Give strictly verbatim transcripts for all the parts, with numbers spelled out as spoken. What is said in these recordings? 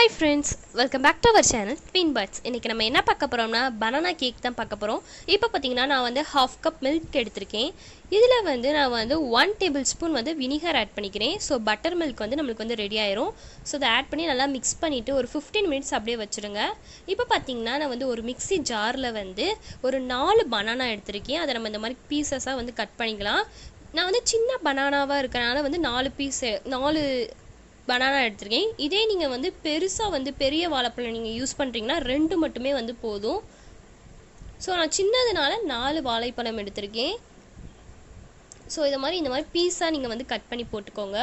Hi friends, welcome back to our channel Twin Buds. இன்னைக்கு நம்ம என்ன பார்க்க போறோம்னா banana cake தான் பார்க்க போறோம். இப்போ பாத்தீங்கன்னா நான் வந்து half cup milk எடுத்துர்க்கேன். இதுல வந்து நான் வந்து one tablespoon வந்து vinegar add பண்ணிக்கிறேன். So butter milk வந்து நமக்கு வந்து ரெடி ஆயிரும். So இத ஆட் பண்ணி நல்லா mix பண்ணிட்டு ஒரு fifteen minutes அப்படியே வச்சிருங்க. இப்போ பாத்தீங்கன்னா நான் வந்து ஒரு மிக்ஸி ஜார்ல வந்து ஒரு நாலு banana எடுத்துர்க்கேன். அத நம்ம இந்த மாதிரி பீசஸா வந்து கட் பண்ணிக்கலாம். நான் வந்து சின்ன பனானாவா இருக்கனால வந்து நாலு பீஸ் நாலு banana எடுத்துர்க்கேன். இதே நீங்க வந்து பெருசா வந்து பெரிய வாழைப்பழம் நீங்க யூஸ் பண்றீங்கன்னா ரெண்டு மட்டுமே வந்து போதும். சோ நான் சின்னதுனால நாலு வாழைப்பழம் எடுத்துர்க்கேன். சோ இத மாதிரி இந்த மாதிரி பீஸா நீங்க வந்து கட் பண்ணி போட்டுக்கோங்க.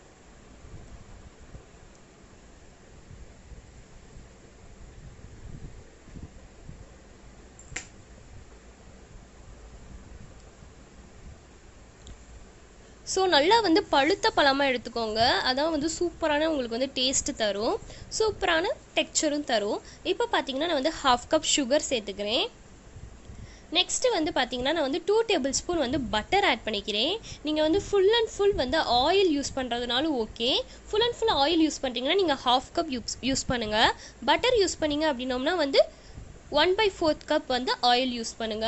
சோ நல்லா வந்து பழுத்த பழமா எடுத்துக்கோங்க. அதான் வந்து சூப்பரான உங்களுக்கு வந்து டேஸ்ட் தரும். சூப்பரான டெக்ஸ்சரும் தரும். இப்போ பாத்தீங்கன்னா நான் வந்து half cup sugar சேர்த்துக்கிறேன். நெக்ஸ்ட் வந்து பாத்தீங்கன்னா நான் வந்து two tablespoon வந்து பட்டர் ஆட் பண்ணிக்கிறேன். நீங்க வந்து full and full வந்து ஆயில் யூஸ் பண்றதுனால okay. full and full oil use பண்றீங்கன்னா நீங்க half cup யூஸ் பண்ணுங்க. பட்டர் யூஸ் பண்ணீங்க அப்படினோம்னா வந்து one by fourth cup வந்து ஆயில் யூஸ் பண்ணுங்க.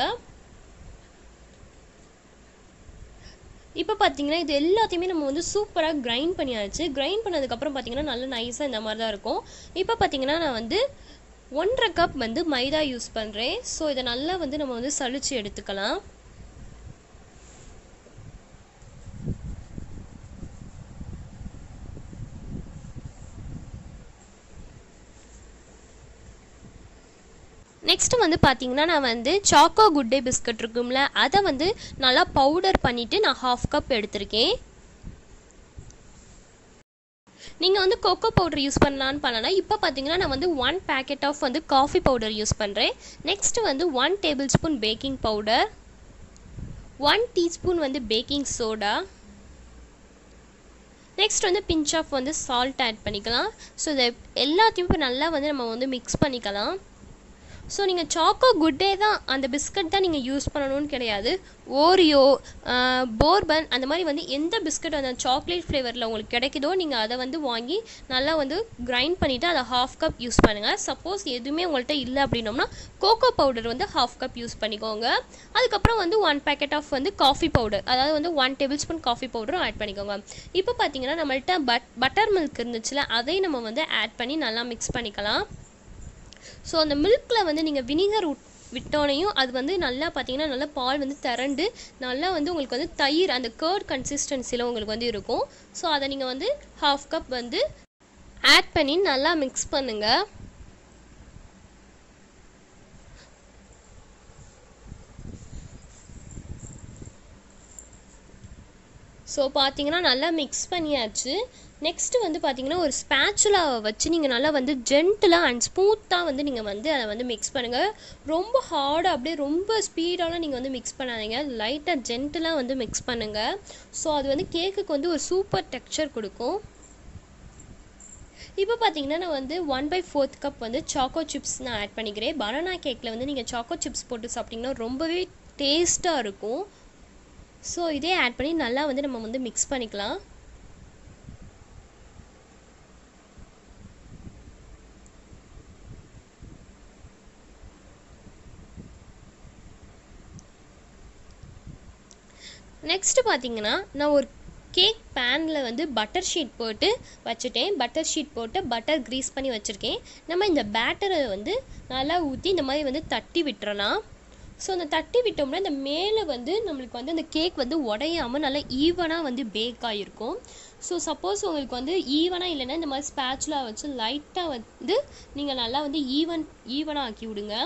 இப்போ பாத்தீங்கன்னா இது எல்லாத்தையுமே நம்ம வந்து சூப்பரா கிரைண்ட் பண்ணியாச்சு. கிரைண்ட் பண்ணதுக்கு அப்புறம் பாத்தீங்கன்னா நல்ல நைஸா இந்த மாதிரி தான் இருக்கும். இப்போ பாத்தீங்கன்னா நான் வந்து one கப் வந்து மைதா யூஸ் பண்றேன். சோ இத நல்லா வந்து நம்ம வந்து சலிச்சு எடுத்துக்கலாம். நெக்ஸ்ட் வந்து பாத்தீங்கன்னா நான் வந்து சாக்கோ குட் டே பிஸ்கட் இருக்கும்ல அத வந்து நல்லா பவுடர் பண்ணிட்டு நான் half கப் எடுத்துர்க்கேன். நீங்க வந்து கோகோ பவுடர் யூஸ் பண்ணலாம்னு பண்ணலாம். இப்போ பாத்தீங்கன்னா நான் வந்து one packet of வந்து காபி பவுடர் யூஸ் பண்றேன். நெக்ஸ்ட் வந்து one tablespoon baking powder, one teaspoon வந்து பேக்கிங் சோடா, நெக்ஸ்ட் வந்து pinch of வந்து salt ஆட் பண்ணிக்கலாம். சோ இத எல்லாத்தையும் நல்லா வந்து நம்ம வந்து mix பண்ணிக்கலாம். சோ நீங்க சாக்கோ குட் டே தான் அந்த பிஸ்கட் தான் நீங்க யூஸ் பண்ணனும்னு கிடையாது. ஓரியோ, போர்பன் அந்த மாதிரி வந்து எந்த பிஸ்கட் அந்த சாக்லேட் ஃப்ளேவர்ல உங்களுக்கு கிடைக்குதோ நீங்க அத வந்து வாங்கி நல்லா வந்து கிரைண்ட் பண்ணிட்டு அத half கப் யூஸ் பண்ணுங்க. சப்போஸ் எதுமே உங்கள்ட்ட இல்ல அப்படினோம்னா கோகோ பவுடர் வந்து half கப் யூஸ் பண்ணிக்கோங்க. அதுக்கு அப்புறம் வந்து one packet of வந்து காபி பவுடர் அதாவது வந்து one tablespoon coffee powder add பண்ணிக்கோங்க. இப்போ பாத்தீங்கன்னா நம்மள்ட்ட பட்டர் மில்க் இருந்துச்சுல அதை நம்ம வந்து ஆட் பண்ணி நல்லா mix பண்ணிக்கலாம். சோ அந்த மில்க்ல வந்து நீங்க வினிகர் விட்டோனையும் அது வந்து நல்லா பாத்தீங்கன்னா நல்லா பால் வந்து திரண்டு நல்லா வந்து உங்களுக்கு வந்து தயிர் அந்த கர்ட் கன்சிஸ்டன்சில உங்களுக்கு வந்து இருக்கும். சோ அத நீங்க வந்து half கப் வந்து ஆட் பண்ணி நல்லா mix பண்ணுங்க. சோ பாத்தீங்கன்னா நல்லா mix பண்ணியாச்சு. நெக்ஸ்ட் வந்து பாத்தீங்கன்னா ஒரு ஸ்பாச்சுலா வச்சு நீங்க நல்லா வந்து ஜென்டிலா அண்ட் ஸ்மூத்தா வந்து நீங்க வந்து அத வந்து mix பண்ணுங்க. ரொம்ப ஹார்டா அப்படியே ரொம்ப ஸ்பீடால நீங்க வந்து mix பண்ணாதீங்க. லைட்டா ஜென்டிலா வந்து mix பண்ணுங்க. சோ அது வந்து கேக்குக்கு வந்து ஒரு சூப்பர் டெக்ஸ்சர் கொடுக்கும். இப்போ பாத்தீங்கன்னா நான் வந்து one by fourth கப் வந்து சாக்கோ சிப்ஸ் நான் ஆட் பண்ணிக்கிறேன். banana கேக்ல வந்து நீங்க சாக்கோ சிப்ஸ் போட்டு சாப்பிட்டீங்கன்னா ரொம்பவே டேஸ்டா இருக்கும். சோ இதே ஆட் பண்ணி நல்லா வந்து நம்ம வந்து mix பண்ணிக்கலாம். நெக்ஸ்ட் பாத்தீங்கன்னா நான் ஒரு கேக் பேன்ல வந்து பட்டர் ஷீட் போட்டு வச்சிட்டேன். பட்டர் ஷீட் போட்டு பட்டர் கிரீஸ் பண்ணி வச்சிருக்கேன். நம்ம இந்த பேட்டரை வந்து நல்லா ஊத்தி இந்த மாதிரி வந்து தட்டி விட்டுறலாம். சோ அந்த தட்டி விட்டோம்னா இந்த மேலே வந்து நமக்கு வந்து அந்த கேக் வந்து உடையாம நல்லா ஈவனா வந்து பேக் ஆயிருக்கும். சோ சப்போஸ் உங்களுக்கு வந்து ஈவனா இல்லைன்னா இந்த மாதிரி ஸ்பாச்சுலா வச்சு லைட்டா வந்து நீங்க நல்லா வந்து ஈவன் ஈவனா ஆக்கி விடுங்க.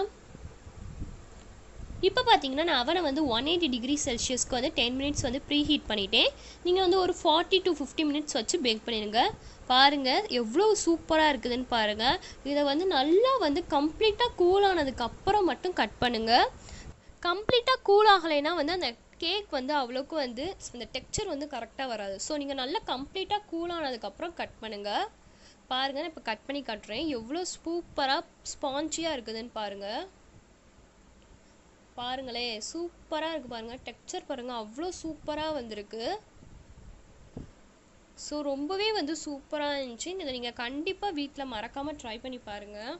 இப்போ பாத்தீங்கன்னா நான் அவனை வந்து one eighty டிகிரி செல்சியஸ்க்கு வந்து ten minutes வந்து ப்ரீ ஹீட் பண்ணிட்டேன். நீங்க வந்து ஒரு forty to fifty minutes வச்சு பேக் பண்ணிடுங்க. பாருங்க எவ்வளவு சூப்பரா இருக்குதுன்னு பாருங்க. இத வந்து நல்லா வந்து கம்ப்ளீட்டா கூல் ஆனதுக்கு அப்புறம் மட்டும் கட் பண்ணுங்க. கம்ப்ளீட்டா கூல் ஆகலைனா வந்து அந்த கேக் வந்து அவ்வளவுக்கு வந்து அந்த டெக்ஸ்சர் வந்து கரெக்ட்டா வராது. சோ நீங்க நல்லா கம்ப்ளீட்டா கூல் ஆனதுக்கு அப்புறம் கட் பண்ணுங்க. பாருங்க நான் இப்ப கட் பண்ணி காட்றேன். எவ்வளவு சூப்பரா ஸ்பாஞ்சியா இருக்குதுன்னு பாருங்க. பாருங்களே சூப்பரா இருக்கு பாருங்க. டெக்ஸ்சர் பாருங்க அவ்வளவு சூப்பரா வந்திருக்கு. ஸோ ரொம்பவே வந்து சூப்பராக இருந்துச்சு. இதை நீங்கள் கண்டிப்பாக வீட்டில் மறக்காமல் ட்ரை பண்ணி பாருங்கள்.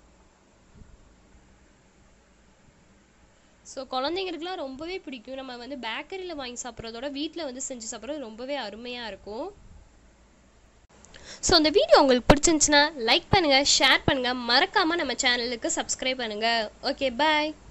ஸோ குழந்தைங்களுக்குலாம் ரொம்பவே பிடிக்கும். நம்ம வந்து பேக்கரியில் வாங்கி சாப்பிட்றதோட வீட்டில் வந்து செஞ்சு சாப்பிட்றது ரொம்பவே அருமையாக இருக்கும். ஸோ இந்த வீடியோ உங்களுக்கு பிடிச்சிருந்துச்சுன்னா லைக் பண்ணுங்கள், ஷேர் பண்ணுங்கள், மறக்காமல் நம்ம சேனலுக்கு சப்ஸ்கிரைப் பண்ணுங்கள். ஓகே, பாய்.